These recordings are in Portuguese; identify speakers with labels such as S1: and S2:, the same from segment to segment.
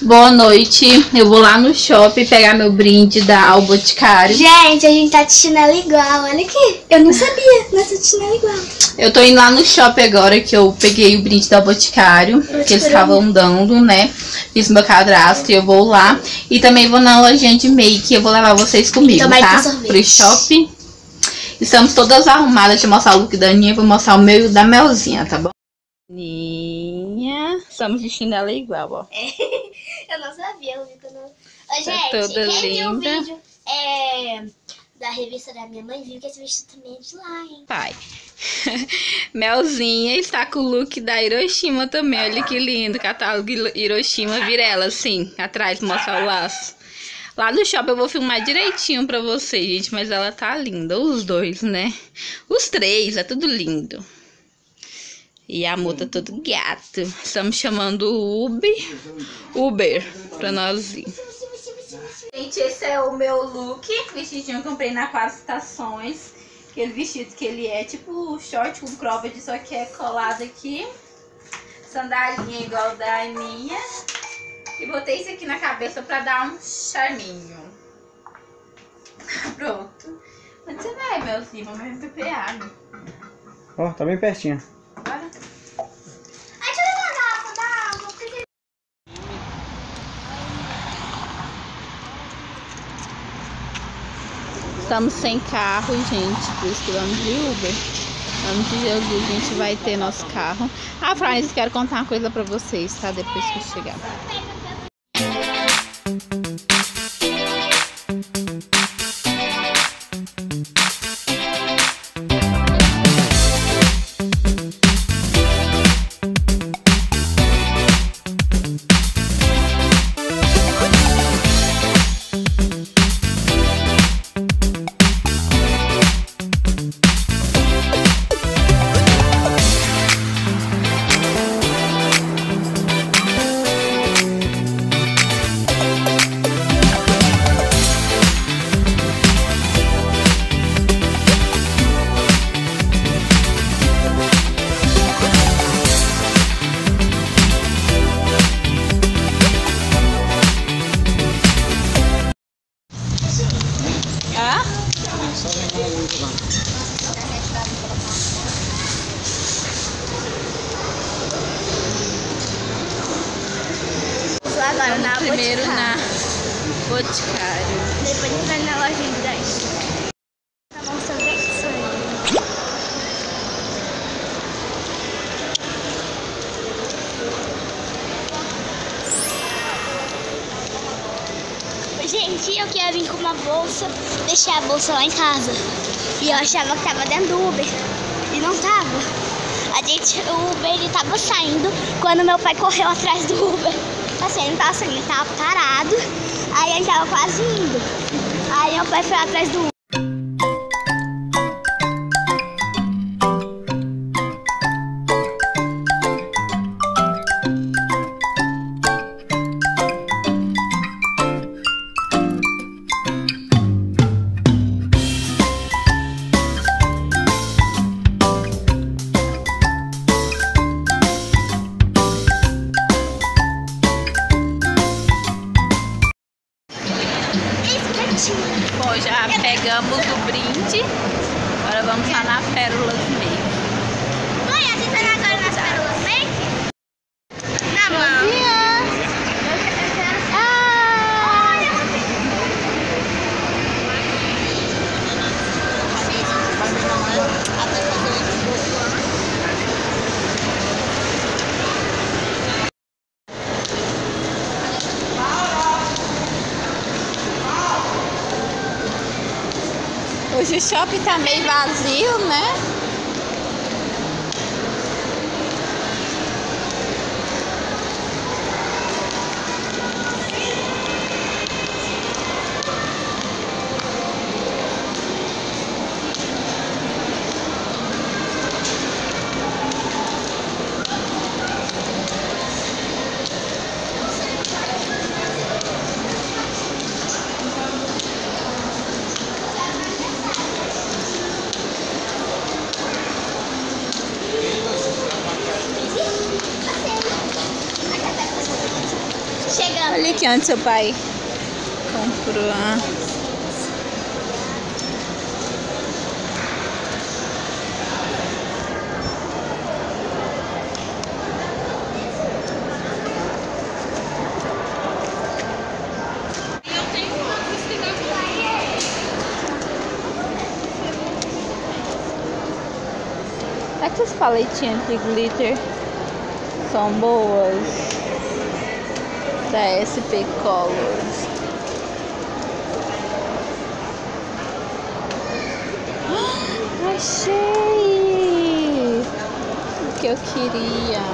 S1: Boa noite. Eu vou lá no shopping pegar meu brinde da Boticário.
S2: Gente, a gente tá de chinelo igual. Olha aqui. Eu não sabia, mas tá de chinelo igual.
S1: Eu tô indo lá no shopping agora que eu peguei o brinde da Boticário, que eles estavam dando, né? Fiz meu cadastro e eu vou lá. E também vou na lojinha de make. Eu vou levar vocês comigo, tá? Pro shopping. Estamos todas arrumadas. Deixa eu mostrar o look da Aninha. Vou mostrar o meu e o da Melzinha, tá bom? Aninha. Estamos de chinelo igual, ó.
S2: Eu não sabia, eu vi que eu não... Ô, gente,
S1: toda
S2: quem viu o
S1: linda.
S2: vídeo da revista da minha mãe viu que esse vídeo também é de lá, hein?
S1: Pai. Melzinha está com o look da Hiroshima também. Olha que lindo. Catálogo Hiroshima Virela, assim. Atrás, mostrar o laço. Lá no shopping eu vou filmar direitinho pra vocês, gente. Mas ela tá linda. Os dois, né? Os três, é tudo lindo. E a moto todo gato. Estamos chamando o Uber pra nós ir. Gente, esse é o meu look. Vestidinho que eu comprei na 4 Estações. Aquele vestido que ele é tipo short com cropped, só que é colado aqui. Sandalinha igual da minha. E botei isso aqui na cabeça pra dar um charminho. Pronto. Onde você vai, Melzinho? Vamos beber água.
S3: Ó, tá bem pertinho.
S1: Bora.
S2: Ai, deixa eu levar a garrafa da água, porque...
S1: Estamos sem carro, gente, por isso que vamos de Uber. Vamos de Jesus, a gente vai ter nosso carro. Ah, Francis, quero contar uma coisa pra vocês, tá? Depois que eu chegar.
S2: Agora na
S1: Primeiro
S2: Boticário.
S1: na Boticário.
S2: Depois a gente vai na loja de 10. Tá mostrando isso aí. Gente, eu queria vir com uma bolsa, deixei a bolsa lá em casa. E eu achava que tava dentro do Uber. E não tava. O Uber ele tava saindo quando meu pai correu atrás do Uber. Assim, ele não tava saindo, ele tava parado. Aí ele tava quase indo. Aí meu pai foi atrás do Uber.
S1: Bom, já pegamos o brinde. Agora vamos lá na Pérolas Make.
S2: Mãe, a gente vai agora nas Pérolas Make? Na mão.
S1: Hoje o shopping tá meio vazio, né? Olha aqui onde seu pai comprou. Será que essas paletinhas de glitter são boas? Da SP Colors. Achei o que eu queria.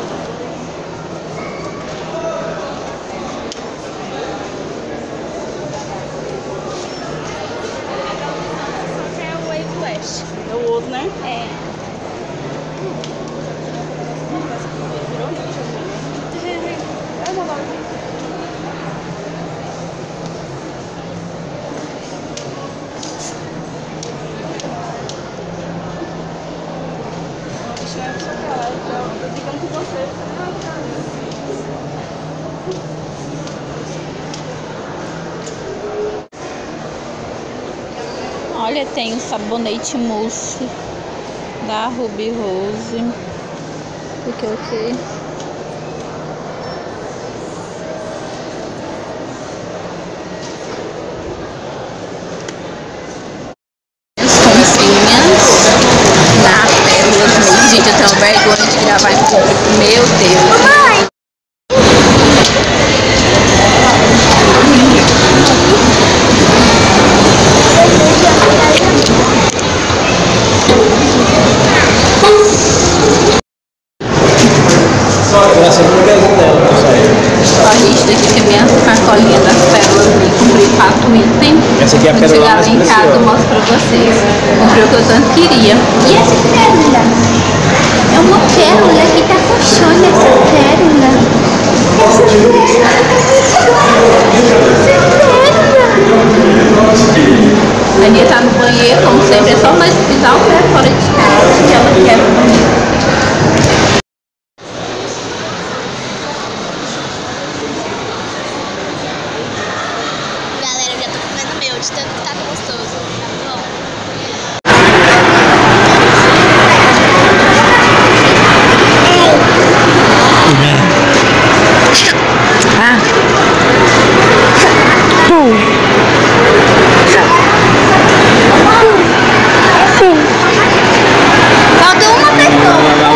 S2: É o Wave Flash.
S4: É o outro, né?
S2: É.
S1: Olha, tem o sabonete mousse da Ruby Rose. O que? Na Pérolas mesmo. Gente, eu tenho vergonha de gravar em público. Meu Deus. Ó, gente, daqui tem minha sacolinha das pérolas. Eu comprei 4 itens.
S3: Essa aqui é a
S1: Quando
S3: pérola
S1: chegar lá
S3: mais
S1: em casa, eu
S3: preciosa.
S1: mostro pra vocês. Comprei o que eu tanto queria.
S2: E essa pérola? É uma pérola que tá roxona essa pérola. Essa
S1: A Aninha tá no banheiro, como sempre. É só nós pisar o pé fora de casa que ela quer o banheiro.
S2: Galera, eu já tô comendo meu, de tanto que tá gostoso. Tá bom? Falta uma pessoa.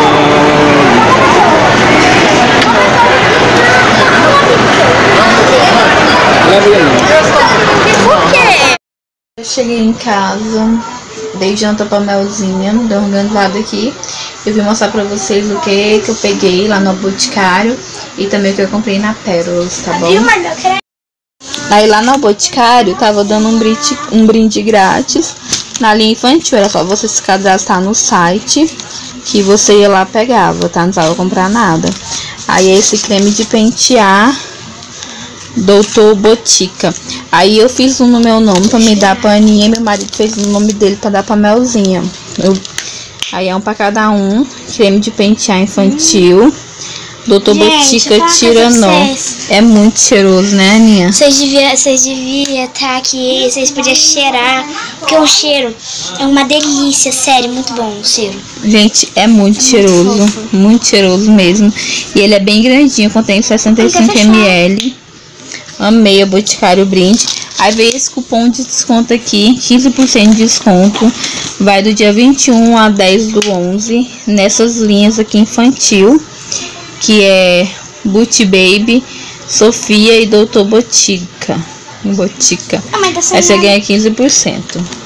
S2: Por quê?
S1: Eu cheguei em casa, dei janta pra Melzinha, dei uma organizada aqui. Eu vim mostrar pra vocês o que eu peguei lá no Boticário e também o que eu comprei na Pérolas, tá bom? Aí lá no Boticário tava dando um brinde grátis na linha infantil. Era só você se cadastrar no site que você ia lá pegava, tá? Não precisava comprar nada. Aí esse creme de pentear Doutor Botica. Aí eu fiz um no meu nome pra me dar pra Aninha e meu marido fez o nome dele pra dar pra Melzinha. Aí é um pra cada um. Creme de pentear infantil Doutor Botica Tiranó. É muito cheiroso, né, Aninha?
S2: Vocês deviam estar aqui, vocês podiam cheirar, porque o cheiro é uma delícia, sério, muito bom o cheiro.
S1: Gente, é muito cheiroso, muito cheiroso mesmo. E ele é bem grandinho, contém 65 ml. Amei o Boticário brinde. Aí veio esse cupom de desconto aqui, 15% de desconto. Vai do dia 21 a 10 do 11, nessas linhas aqui infantil, que é Boot Baby, Sofia e Doutor Botica. Aí você ganha 15%.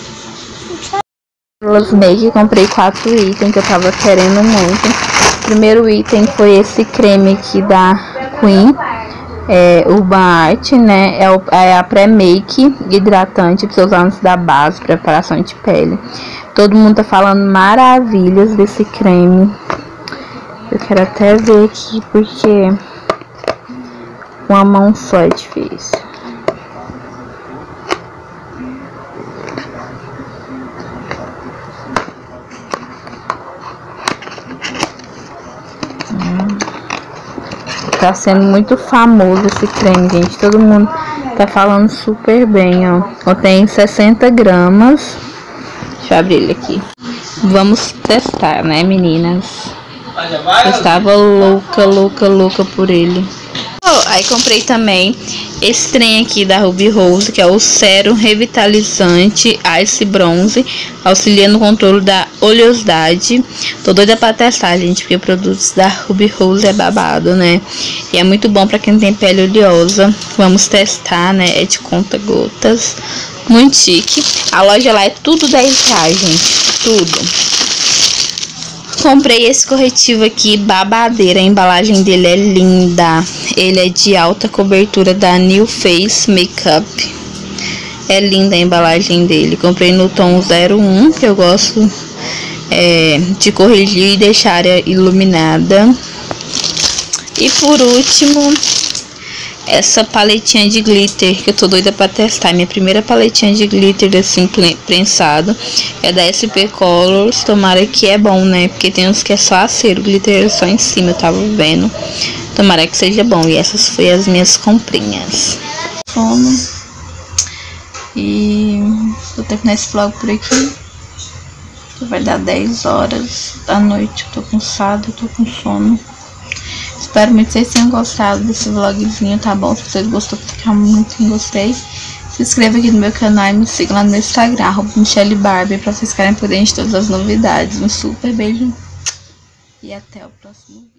S1: Pelas Make, comprei 4 itens que eu tava querendo muito. O primeiro item foi esse creme aqui da Queen, Urban Art, né? É a pré-make hidratante pra você usar antes da base, preparação de pele. Todo mundo tá falando maravilhas desse creme. Eu quero até ver aqui, porque com a mão só é difícil. Tá sendo muito famoso esse creme, gente. Todo mundo tá falando super bem, ó. Contém 60 gramas. Deixa eu abrir ele aqui. Vamos testar, né, meninas? Eu estava louca por ele. Aí comprei também esse trem aqui da Ruby Rose, que é o Sérum Revitalizante Ice Bronze, auxiliando no controle da oleosidade. Tô doida pra testar, gente, porque produtos da Ruby Rose é babado, né? E é muito bom pra quem tem pele oleosa. Vamos testar, né? É de conta-gotas. Muito chique. A loja lá é tudo R$10, gente. Tudo. Comprei esse corretivo aqui, babadeira. A embalagem dele é linda. Ele é de alta cobertura da New Face Makeup. É linda a embalagem dele. Comprei no tom 01, que eu gosto de corrigir e deixar a área iluminada. E por último, essa paletinha de glitter, que eu tô doida pra testar. Minha primeira paletinha de glitter assim, prensado. É da SP Colors. Tomara que é bom, né? Porque tem uns que é só acero, glitter é só em cima, eu tava vendo. Tomara que seja bom. E essas foram as minhas comprinhas. Sono. E vou terminar esse vlog por aqui. Vai dar 10 horas da noite. Eu tô cansada, eu tô com sono. Espero muito que vocês tenham gostado desse vlogzinho, tá bom? Se vocês gostaram, clicar muito em gostei. Se inscreva aqui no meu canal e me siga lá no meu Instagram, @MichelleBarbie, pra vocês ficarem por dentro de todas as novidades. Um super beijo e até o próximo vídeo.